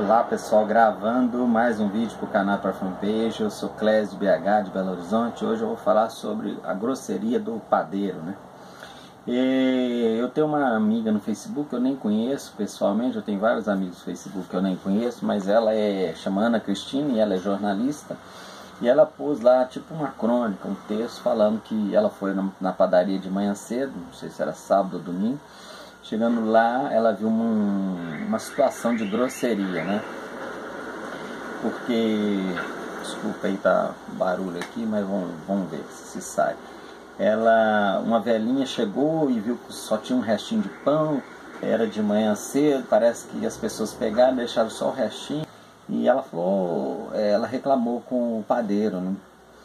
Olá pessoal, gravando mais um vídeo para o canal para fanpage. Eu sou Clésio de BH, de Belo Horizonte. Hoje eu vou falar sobre a grosseria do padeiro, né? Eu tenho uma amiga no Facebook que eu nem conheço pessoalmente. Eu tenho vários amigos no Facebook que eu nem conheço, mas ela chama Ana Cristina e ela é jornalista. E ela pôs lá tipo uma crônica, um texto falando que ela foi na padaria de manhã cedo, não sei se era sábado ou domingo. Chegando lá, ela viu uma situação de grosseria, né? Porque, desculpa aí, tá barulho aqui, mas vamos ver se sai. Uma velhinha chegou e viu que só tinha um restinho de pão, era de manhã cedo, parece que as pessoas pegaram e deixaram só o restinho. E ela falou, ela reclamou com o padeiro, né?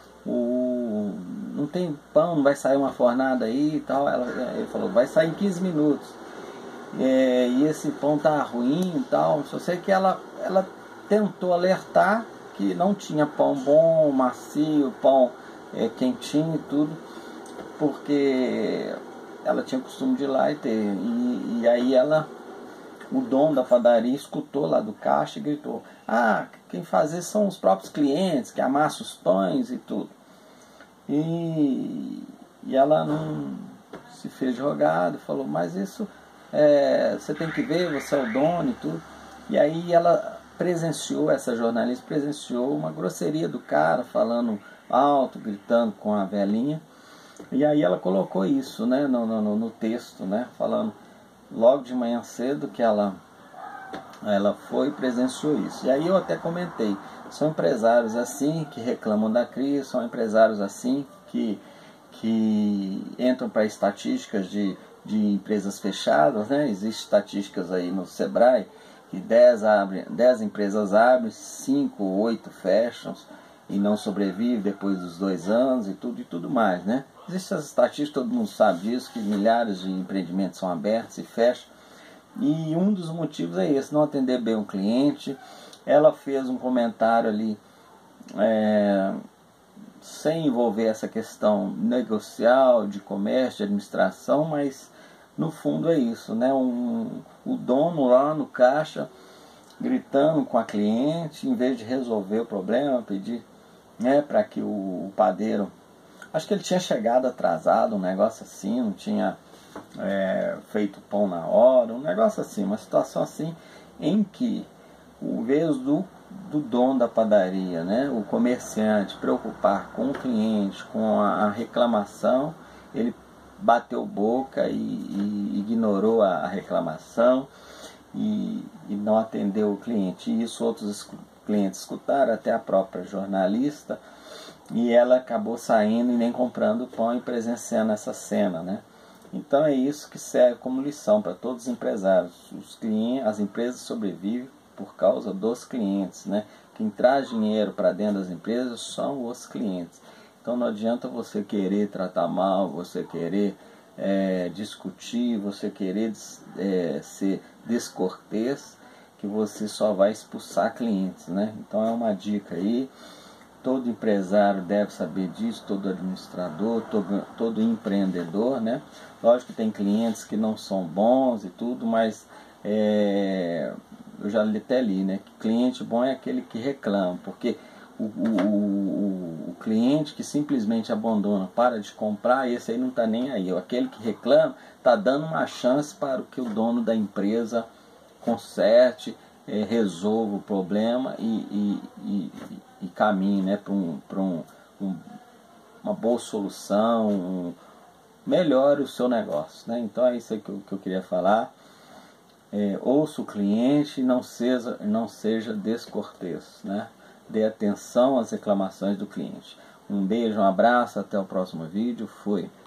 Não tem pão, não vai sair uma fornada aí e tal. Ele falou, vai sair em 15 minutos. E esse pão tá ruim e tal. Só sei que ela tentou alertar que não tinha pão bom, macio, pão quentinho e tudo, porque ela tinha costume de ir lá e ter. E aí o dono da padaria escutou lá do caixa e gritou: ah, quem faz isso são os próprios clientes, que amassam os pães e tudo. E ela não se fez de rogado, falou, mas isso você tem que ver, você é o dono e tudo. E aí essa jornalista presenciou uma grosseria do cara, falando alto, gritando com a velhinha. E aí ela colocou isso, né, no texto, né, falando logo de manhã cedo que ela foi e presenciou isso. E aí eu até comentei, são empresários assim que reclamam da crise, são empresários assim que entram para estatísticas de empresas fechadas, né? Existem estatísticas aí no Sebrae que 10 empresas abrem, 5 ou 8 fecham e não sobrevivem depois dos 2 anos e tudo mais, né? Existem essas estatísticas, todo mundo sabe disso, que milhares de empreendimentos são abertos e fecham. E um dos motivos é esse, não atender bem o cliente. Ela fez um comentário ali sem envolver essa questão negocial, de comércio, de administração, mas no fundo é isso, né? O dono lá no caixa gritando com a cliente, em vez de resolver o problema, pedir, né, para que o padeiro, acho que ele tinha chegado atrasado, um negócio assim, não tinha feito pão na hora, um negócio assim, uma situação assim, em que o vez do dono da padaria, né, o comerciante, preocupar com o cliente, com a reclamação, ele bateu boca e ignorou a reclamação e não atendeu o cliente. E isso outros clientes escutaram, até a própria jornalista, e ela acabou saindo e nem comprando pão e presenciando essa cena, né? Então é isso que serve como lição para todos os empresários. As empresas sobrevivem por causa dos clientes, né? Quem traz dinheiro para dentro das empresas são os clientes. Então não adianta você querer tratar mal, você querer discutir, você querer ser descortês, que você só vai expulsar clientes, né? Então é uma dica aí. Todo empresário deve saber disso, todo administrador, todo empreendedor, né? Lógico que tem clientes que não são bons e tudo, mas eu já até li, né? Que cliente bom é aquele que reclama, porque o cliente que simplesmente abandona, para de comprar, esse aí não está nem aí. Aquele que reclama está dando uma chance para que o dono da empresa conserte, resolva o problema e caminhe, né, para uma boa solução, melhore o seu negócio, né? Então é isso aí que eu queria falar. Ouça o cliente, não seja descortês, né? Dê atenção às reclamações do cliente. Um beijo, um abraço, até o próximo vídeo. Fui!